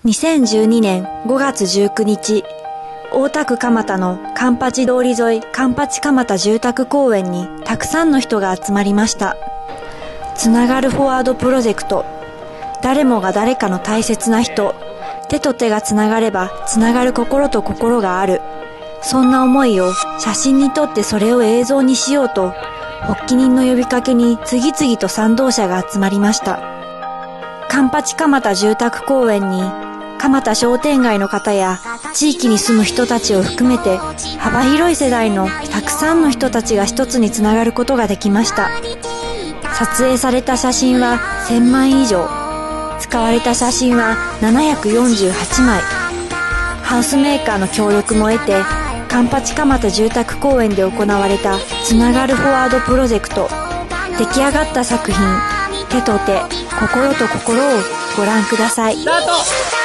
2012年5月19日、大田区蒲田のカンパチ通り沿いカンパチ蒲田住宅公園にたくさんの人が集まりました。つながるフォワードプロジェクト。誰もが誰かの大切な人。手と手がつながればつながる心と心がある。そんな思いを写真に撮ってそれを映像にしようと、発起人の呼びかけに次々と賛同者が集まりました。カンパチ蒲田住宅公園に蒲田商店街の方や地域に住む人たちを含めて幅広い世代のたくさんの人たちが一つにつながることができました。撮影された写真は1000枚以上、使われた写真は748枚。ハウスメーカーの協力も得てカンパチ蒲田住宅公園で行われたつながるフォワードプロジェクト。出来上がった作品、手と手、心と心をご覧ください。 スタート。